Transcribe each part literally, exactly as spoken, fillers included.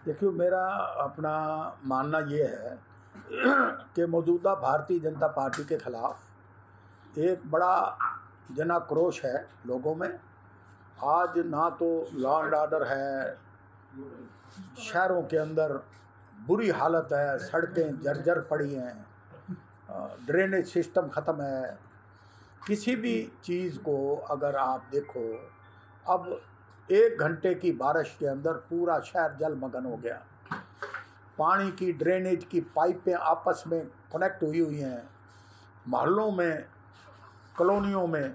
देखिए, मेरा अपना मानना ये है कि मौजूदा भारतीय जनता पार्टी के खिलाफ एक बड़ा जन आक्रोश है लोगों में। आज ना तो लॉ एंड ऑर्डर है, शहरों के अंदर बुरी हालत है, सड़कें जर्जर पड़ी हैं, ड्रेनेज सिस्टम ख़त्म है। किसी भी चीज़ को अगर आप देखो, अब एक घंटे की बारिश के अंदर पूरा शहर जलमग्न हो गया। पानी की ड्रेनेज की पाइपें आपस में कनेक्ट हुई हुई हैं। मोहल्लों में, कॉलोनियों में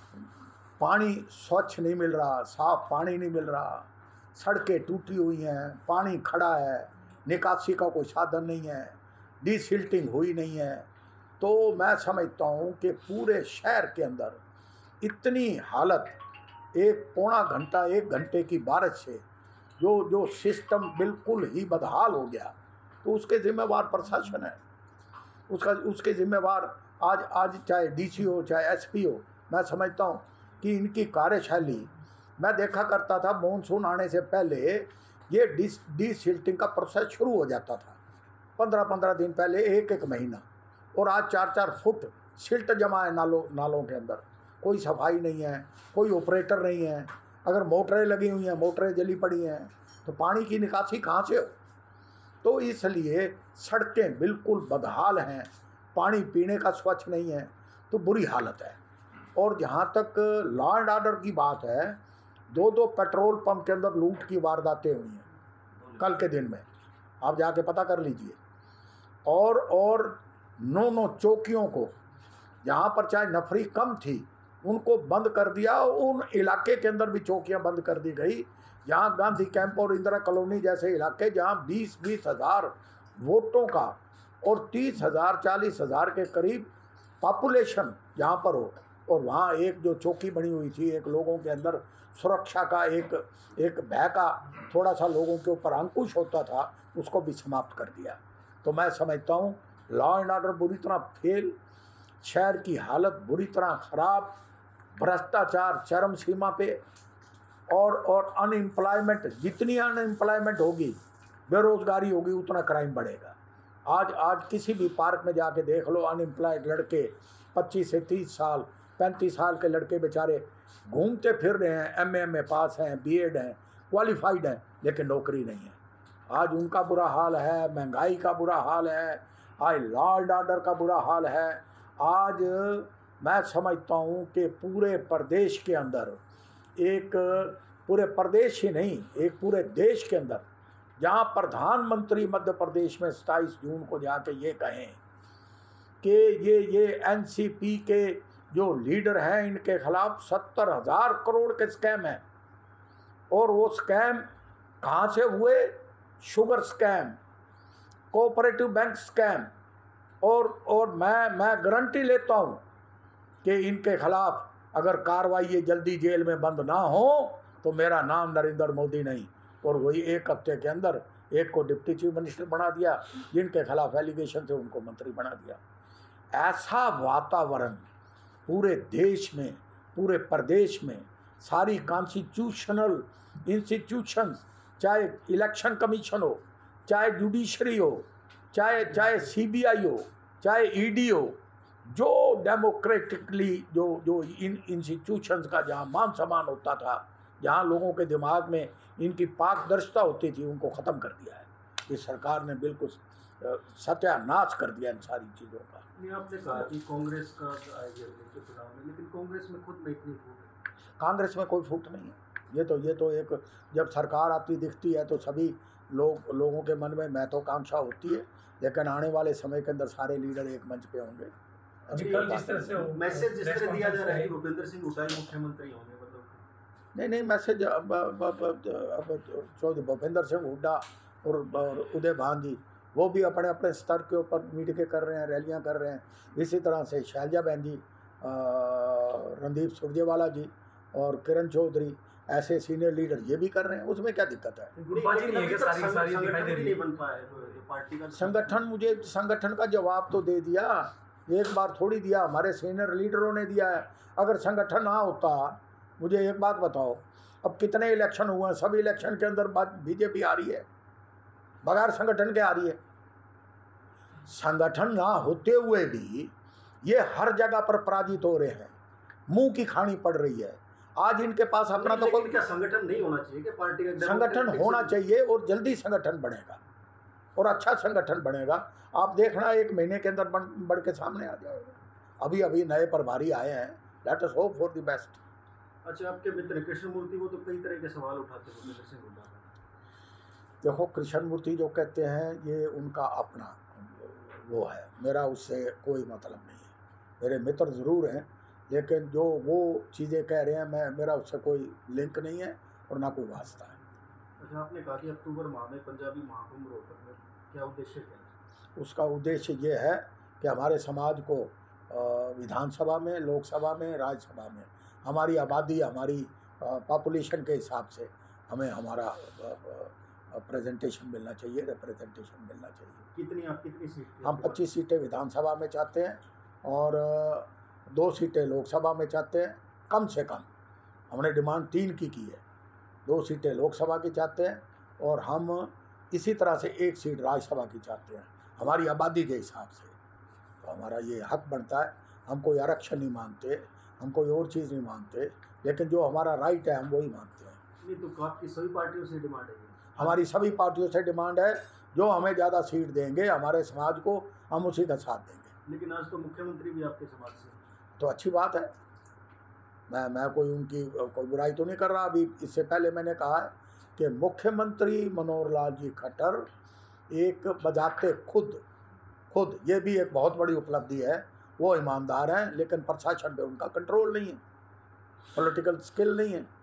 पानी स्वच्छ नहीं मिल रहा, साफ पानी नहीं मिल रहा। सड़कें टूटी हुई हैं, पानी खड़ा है, निकासी का कोई साधन नहीं है, डिसिल्टिंग हुई नहीं है। तो मैं समझता हूँ कि पूरे शहर के अंदर इतनी हालत, एक पौना घंटा एक घंटे की बारिश से जो जो सिस्टम बिल्कुल ही बदहाल हो गया, तो उसके ज़िम्मेवार प्रशासन है। उसका उसके ज़िम्मेवार आज आज चाहे डीसी हो चाहे एसपी हो। मैं समझता हूँ कि इनकी कार्यशैली, मैं देखा करता था मानसून आने से पहले ये डी डीसिल्टिंग का प्रोसेस शुरू हो जाता था, पंद्रह पंद्रह दिन पहले, एक एक महीना। और आज चार चार फुट सिल्ट जमा है नालों नालों के अंदर। कोई सफाई नहीं है, कोई ऑपरेटर नहीं है। अगर मोटरें लगी हुई हैं, मोटरें जली पड़ी हैं, तो पानी की निकासी कहाँ से हो? तो इसलिए सड़कें बिल्कुल बदहाल हैं, पानी पीने का स्वच्छ नहीं है, तो बुरी हालत है। और जहाँ तक लॉ एंड ऑर्डर की बात है, दो दो पेट्रोल पंप के अंदर लूट की वारदातें हुई हैं कल के दिन में, आप जाके पता कर लीजिए। और और नौ नौ चौकियों को, जहाँ पर चाहे नफरी कम थी, उनको बंद कर दिया। उन इलाके के अंदर भी चौकियाँ बंद कर दी गई, जहाँ गांधी कैंप और इंदिरा कॉलोनी जैसे इलाके, जहाँ बीस बीस हज़ार वोटों का और तीस हज़ार चालीस हज़ार के करीब पॉपुलेशन जहाँ पर हो, और वहाँ एक जो चौकी बनी हुई थी, एक लोगों के अंदर सुरक्षा का एक एक भय का थोड़ा सा लोगों के ऊपर अंकुश होता था, उसको भी समाप्त कर दिया। तो मैं समझता हूँ लॉ एंड ऑर्डर बुरी तरह फेल, शहर की हालत बुरी तरह ख़राब, भ्रष्टाचार चरम सीमा पे, और और अनएम्प्लॉयमेंट, जितनी अनएम्प्लॉयमेंट होगी, बेरोज़गारी होगी, उतना क्राइम बढ़ेगा। आज आज किसी भी पार्क में जाके देख लो, अनएम्प्लॉयड लड़के पच्चीस से तीस साल पैंतीस साल के लड़के बेचारे घूमते फिर रहे हैं, एम ए एम ए पास हैं, बी एड हैं, क्वालिफाइड हैं, लेकिन नौकरी नहीं है। आज उनका बुरा हाल है, महंगाई का बुरा हाल है, आज लॉ एंड ऑर्डर का बुरा हाल है। आज मैं समझता हूँ कि पूरे प्रदेश के अंदर, एक पूरे प्रदेश ही नहीं, एक पूरे देश के अंदर, जहाँ प्रधानमंत्री मध्य प्रदेश में सत्ताईस जून को जाके ये कहें कि ये ये एन सी पी के जो लीडर हैं, इनके खिलाफ सत्तर हज़ार करोड़ के स्कैम हैं। और वो स्कैम कहाँ से हुए? Sugar scam, cooperative bank scam. और और मैं मैं गारंटी लेता हूँ कि इनके खिलाफ अगर कार्रवाई ये जल्दी जेल में बंद ना हो, तो मेरा नाम नरेंद्र मोदी नहीं। और वही एक हफ्ते के अंदर एक को डिप्टी चीफ मिनिस्टर बना दिया, जिनके खिलाफ एलिगेशन थे उनको मंत्री बना दिया। ऐसा वातावरण पूरे देश में, पूरे प्रदेश में, सारी कॉन्स्टिट्यूशनल इंस्टीट्यूशंस, चाहे इलेक्शन कमीशन हो, चाहे जुडिशरी हो, चाहे चाहे सी बी आई हो, चाहे ई डी हो, जो डेमोक्रेटिकली जो जो इन इंस्टीट्यूशंस का जहाँ मान सम्मान होता था, जहाँ लोगों के दिमाग में इनकी पारदर्शिता होती थी, उनको ख़त्म कर दिया है। इस सरकार ने बिल्कुल सत्यानाश कर दिया इन सारी चीज़ों का। आपने कहा कि कांग्रेस का आइडिया चुनाव में, लेकिन कांग्रेस में खुद में इतनी फूट है? कांग्रेस में कोई फूट नहीं है। ये तो ये तो एक, जब सरकार आती दिखती है तो सभी लोग लोगों के मन में महत्वाकांक्षा होती है, लेकिन आने वाले समय के अंदर सारे लीडर एक मंच पे होंगे। जिस तरह से मैसेज जिस तरह दिया जा रहा है, भूपेंद्र सिंह हुड्डा मुख्यमंत्री होंगे, मतलब नहीं नहीं मैसेज अब चौधरी भूपेंद्र सिंह हुड्डा और उदय भान जी, वो भी अपने अपने स्तर के ऊपर मीटिंगें कर रहे हैं, रैलियां कर रहे हैं। इसी तरह से शैलजा बहन जी, रणदीप सुरजेवाला जी और किरण चौधरी, ऐसे सीनियर लीडर ये भी कर रहे हैं। उसमें क्या दिक्कत है? संगठन, मुझे संगठन का जवाब तो दे दिया, एक बार थोड़ी दिया, हमारे सीनियर लीडरों ने दिया है। अगर संगठन ना होता, मुझे एक बात बताओ, अब कितने इलेक्शन हुए हैं, सब इलेक्शन के अंदर बीजेपी आ रही है, बगैर संगठन के आ रही है। संगठन ना होते हुए भी ये हर जगह पर पराजित हो रहे हैं, मुंह की खानी पड़ रही है। आज इनके पास अपना तो कोई क्या संगठन नहीं होना चाहिए कि पार्टी का? संगठन होना चाहिए और जल्दी संगठन बनेगा और अच्छा संगठन बनेगा। आप देखना एक महीने के अंदर बन बढ़ के सामने आ जाएगा। अभी अभी नए प्रभारी आए हैं, let us hope for the best. अच्छा, आपके मित्र कृष्णमूर्ति वो तो कई तरह के सवाल उठाते हैं भूपेंद्र सिंह हुड्डा। देखो, कृष्णमूर्ति जो कहते हैं ये उनका अपना वो है, मेरा उससे कोई मतलब नहीं है। मेरे मित्र ज़रूर हैं, लेकिन जो वो चीज़ें कह रहे हैं मैं मेरा उससे कोई लिंक नहीं है और ना कोई वास्ता है। अच्छा, आपने कहा कि अक्टूबर माह में पंजाबी महाकुंभ रोहतक में, क्या उद्देश्य क्या है? उसका उद्देश्य ये है कि हमारे समाज को विधानसभा में, लोकसभा में, राज्यसभा में हमारी आबादी, हमारी पॉपुलेशन के हिसाब से हमें हमारा प्रेजेंटेशन मिलना चाहिए, रिप्रेजेंटेशन मिलना चाहिए। कितनी आप कितनी सीट? हम पच्चीस सीटें विधानसभा में चाहते हैं और दो सीटें लोकसभा में चाहते हैं, कम से कम। हमने डिमांड तीन की की है, दो सीटें लोकसभा की चाहते हैं और हम इसी तरह से एक सीट राज्यसभा की चाहते हैं, हमारी आबादी के हिसाब से। तो हमारा ये हक बनता है। हम कोई आरक्षण नहीं मानते, हम कोई और चीज़ नहीं मानते, लेकिन जो हमारा राइट है हम वही मानते हैं। नहीं तो आपकी सभी पार्टियों से डिमांड है? हमारी सभी पार्टियों से डिमांड है, जो हमें ज़्यादा सीट देंगे हमारे समाज को, हम उसी का साथ देंगे। लेकिन आज तो मुख्यमंत्री भी आपके समाज से, तो अच्छी बात है। मैं मैं कोई उनकी कोई बुराई तो नहीं कर रहा। अभी इससे पहले मैंने कहा है कि मुख्यमंत्री मनोहर लाल जी खट्टर एक बजाते खुद खुद ये भी एक बहुत बड़ी उपलब्धि है। वो ईमानदार हैं, लेकिन प्रशासन पे उनका कंट्रोल नहीं है, पॉलिटिकल स्किल नहीं है,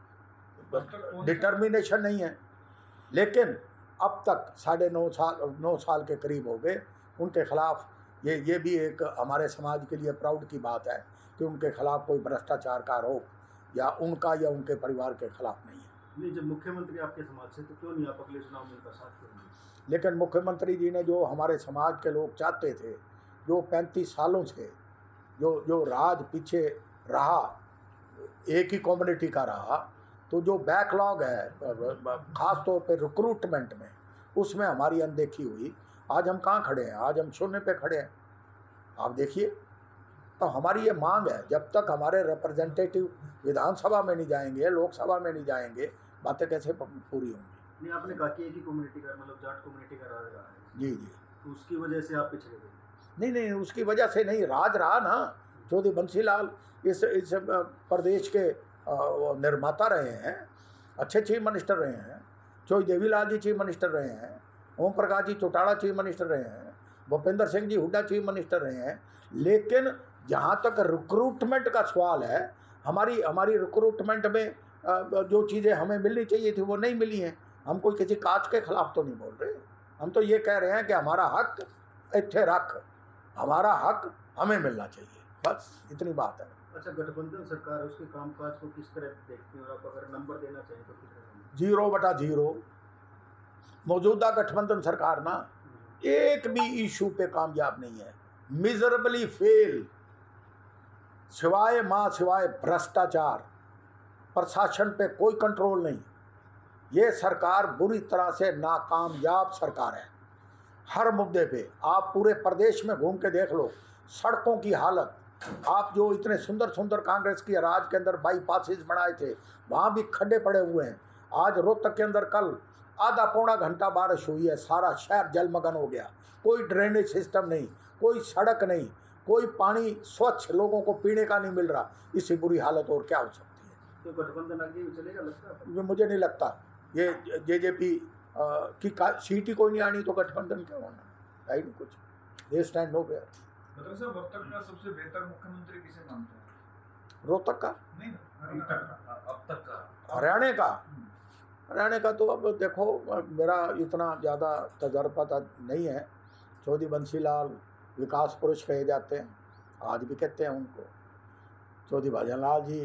डिटर्मिनेशन नहीं है। लेकिन अब तक साढ़े नौ साल नौ साल के करीब हो गए उनके खिलाफ। ये ये भी एक हमारे समाज के लिए प्राउड की बात है कि उनके खिलाफ कोई भ्रष्टाचार का आरोप या उनका या उनके परिवार के खिलाफ नहीं है। नहीं, जब मुख्यमंत्री आपके समाज से, तो क्यों नहीं आप अगले चुनाव में उनका साथ करेंगे? लेकिन मुख्यमंत्री जी ने जो हमारे समाज के लोग चाहते थे, जो पैंतीस सालों से जो जो राज पीछे रहा, एक ही कम्युनिटी का रहा, तो जो बैकलॉग है ख़ास तौर पे रिक्रूटमेंट में, उसमें हमारी अनदेखी हुई। आज हम कहाँ खड़े हैं? आज हम शून्य पे खड़े हैं। आप देखिए, तो हमारी ये मांग है, जब तक हमारे रिप्रेजेंटेटिव विधानसभा में नहीं जाएंगे, लोकसभा में नहीं जाएंगे, बातें कैसे पूरी होंगी? नहीं, आपने कहा कि एक ही कम्युनिटी का, मतलब जाट कम्युनिटी का राज रहा है। जी जी। तो उसकी वजह से आप पिछड़े गए? नहीं नहीं, उसकी वजह से नहीं, राज रहा ना। चौधरी बंसीलाल इस इस प्रदेश के निर्माता रहे हैं, अच्छे चीफ मिनिस्टर रहे हैं। चौधरी देवीलाल जी चीफ मिनिस्टर रहे हैं, ओम प्रकाश जी चौटाला चीफ मिनिस्टर रहे हैं, भूपेंद्र सिंह जी हुड्डा चीफ मिनिस्टर रहे हैं। लेकिन जहाँ तक रिक्रूटमेंट का सवाल है, हमारी हमारी रिक्रूटमेंट में जो चीज़ें हमें मिलनी चाहिए थी वो नहीं मिली हैं। हम कोई किसी काज के खिलाफ तो नहीं बोल रहे, हम तो ये कह रहे हैं कि हमारा हक इत्थे रख, हमारा हक हमें मिलना चाहिए, बस इतनी बात है। अच्छा, गठबंधन सरकार, उसके कामकाज को किस तरह देखते हैं और आप अगर नंबर देना चाहिए तो कितना? जीरो बटा जीरो। मौजूदा गठबंधन सरकार ना एक भी इशू पे कामयाब नहीं है, मिजरेबली फेल, सिवाय माँ सिवाय भ्रष्टाचार, प्रशासन पे कोई कंट्रोल नहीं। ये सरकार बुरी तरह से नाकामयाब सरकार है हर मुद्दे पे। आप पूरे प्रदेश में घूम के देख लो, सड़कों की हालत, आप जो इतने सुंदर सुंदर कांग्रेस की राज के अंदर बाईपासेस बनाए थे, वहाँ भी खड्डे पड़े हुए हैं। आज रोहतक के अंदर कल आधा पौना घंटा बारिश हुई है, सारा शहर जलमग्न हो गया। कोई ड्रेनेज सिस्टम नहीं, कोई सड़क नहीं, कोई पानी स्वच्छ लोगों को पीने का नहीं मिल रहा। इससे बुरी हालत और क्या हो सकती है? तो गठबंधन आगे चलेगा लगता है? मुझे नहीं लगता। ये जेजेपी की सीट ही कोई नहीं आनी तो गठबंधन क्या होना है? नहीं कुछ, दे स्टैंड नो वेयर। मतलब सर, रोहतक का सबसे बेहतर मुख्यमंत्री किसे मानते हैं? रोहतक का नहीं, अब तक का, हरियाणा का हरियाणा का तो अब देखो, मेरा इतना ज़्यादा तजर्बा नहीं है। चौधरी बंसीलाल विकास पुरुष कहे जाते हैं, आज भी कहते हैं उनको। चौधरी भजनलाल जी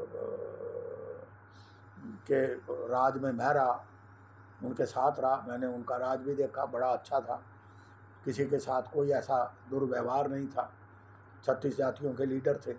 के राज में मैं रहा, उनके साथ रहा, मैंने उनका राज भी देखा, बड़ा अच्छा था। किसी के साथ कोई ऐसा दुर्व्यवहार नहीं था। छत्तीस जातियों के लीडर थे।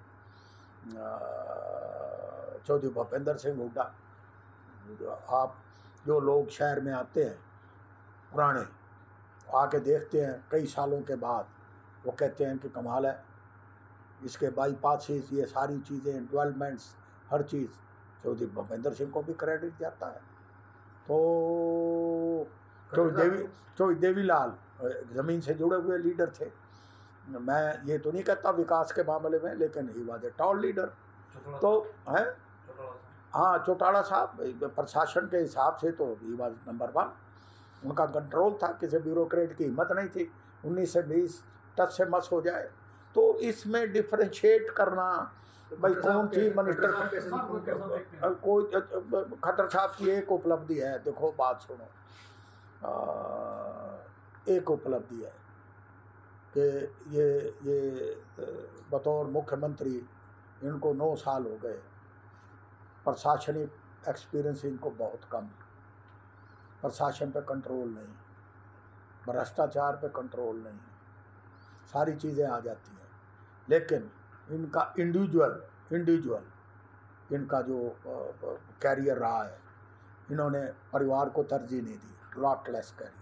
चौधरी भूपेंद्र सिंह हुड्डा, आप जो लोग शहर में आते हैं पुराने आके देखते हैं कई सालों के बाद, वो कहते हैं कि कमाल है, इसके बाईपासेस, ये सारी चीज़ें, डेवलपमेंट्स, हर चीज़ चौधरी भूपेंद्र सिंह को भी क्रेडिट जाता है। तो चौधरी देवी चौधरी देवीलाल ज़मीन से जुड़े हुए लीडर थे। मैं ये तो नहीं कहता विकास के मामले में, लेकिन he was a tall leader. तो है हाँ, चौटाला साहब प्रशासन के हिसाब से तो ही वाज नंबर वन। उनका कंट्रोल था, किसी ब्यूरोक्रेट की हिम्मत नहीं थी उन्नीस से बीस टच से मस हो जाए। तो इसमें डिफरेंशिएट करना, भाई कौन सी मिनिस्टर, कोई खट्टर साहब की एक उपलब्धि है, देखो बात सुनो, आ, एक उपलब्धि है कि ये ये बतौर मुख्यमंत्री इनको नौ साल हो गए, प्रशासनिक एक्सपीरियंस इनको बहुत कम, प्रशासन पे कंट्रोल नहीं, भ्रष्टाचार पे कंट्रोल नहीं, सारी चीज़ें आ जाती हैं। लेकिन इनका इंडिविजुअल इंडिविजुअल इनका जो कैरियर रहा है, इन्होंने परिवार को तरजीह नहीं दी, लॉटलेस कैरियर।